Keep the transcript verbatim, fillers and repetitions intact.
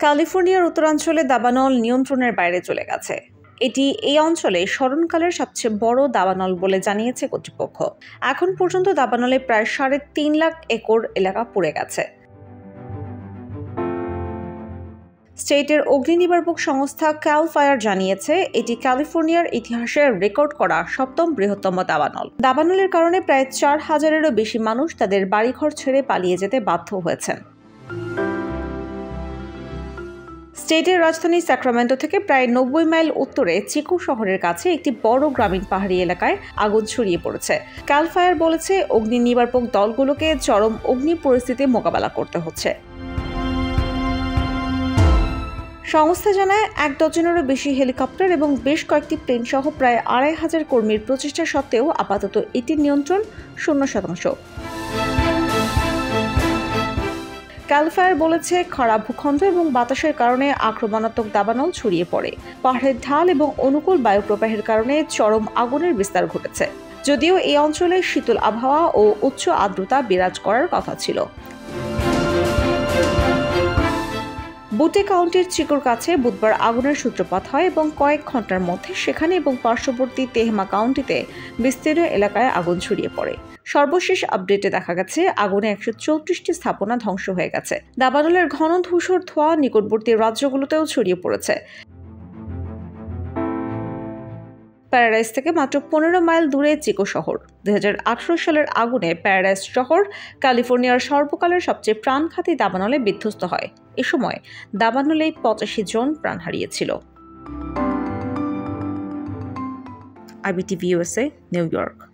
ক্যালিফোর্নিয়ার উত্তরাঞ্চলে দাবানল নিয়ন্ত্রণের বাইরে চলে গেছে। এটি এই অঞ্চলে স্মরণকালের সবচেয়ে বড় দাবানল বলে জানিয়েছে কর্তৃপক্ষ। এখন পর্যন্ত দাবানলে প্রায় সাড়ে তিন লাখ একর এলাকা পুড়ে গেছে। স্টেটের অগ্নি নির্বাপক সংস্থা ক্যাল ফায়ার জানিয়েছে এটি ক্যালিফোর্নিয়ার ইতিহাসে রেকর্ড করা সপ্তম বৃহত্তম দাবানল। দাবানলের কারণে প্রায় চার হাজারেরও বেশি মানুষ তাদের বাড়িঘর ছেড়ে পালিয়ে যেতে বাধ্য হয়েছেন। স্টেটের রাজধানী স্যাক্রামেন্টো থেকে প্রায় নব্বই মাইল উত্তরে চিকো শহরের কাছে একটি বড় গ্রামীণ পাহাড়ি এলাকায় আগুন ছড়িয়ে পড়েছে। ক্যাল ফায়ার বলেছে অগ্নি নির্বাপক দলগুলোকে চরম অগ্নি পরিস্থিতি মোকাবেলা করতে হচ্ছে। সংস্থা জানায় এক ডজনেরও বেশি হেলিকপ্টার এবং বেশ কয়েকটি প্লেন সহ প্রায় আড়াই হাজার কর্মীর প্রচেষ্টা সত্ত্বেও আপাতত এটির নিয়ন্ত্রণ শূন্য শতাংশ। ক্যাল ফায়ার বলেছে খরা ভূখণ্ড এবং বাতাসের কারণে আক্রমণাত্মক দাবানল ছড়িয়ে পড়ে। পাহাড়ের ঢাল এবং অনুকূল বায়ু প্রবাহের কারণে চরম আগুনের বিস্তার ঘটেছে। যদিও এই অঞ্চলে শীতল আবহাওয়া ও উচ্চ আর্দ্রতা বিরাজ করার কথা ছিল। বুটে কাউন্টির চিকোর কাছে বুধবার আগুনের সূত্রপাত হয় এবং কয়েক ঘন্টার মধ্যে সেখানে এবং পার্শ্ববর্তী তেহমা কাউন্টিতে বিস্তীর্ণ এলাকায় আগুন ছড়িয়ে পড়ে। সর্বশেষ আপডেটে দেখা গেছে আগুনে একশো চৌত্রিশটি স্থাপনা ধ্বংস হয়ে গেছে। দাবানলের ঘন ধূসর ধোঁয়া নিকটবর্তী রাজ্যগুলোতেও ছড়িয়ে পড়েছে। প্যারাডাইস থেকে মাত্র পনেরো মাইল দূরে চিকো শহর। দুই হাজার আঠারো সালের আগুনে প্যারাডাইস শহর ক্যালিফোর্নিয়ার সর্বকালের সবচেয়ে প্রাণঘাতী দাবানলে বিধ্বস্ত হয়। এ সময় দাবানলে পঁচাশি জন প্রাণ হারিয়েছিল। IBTV USA, New York.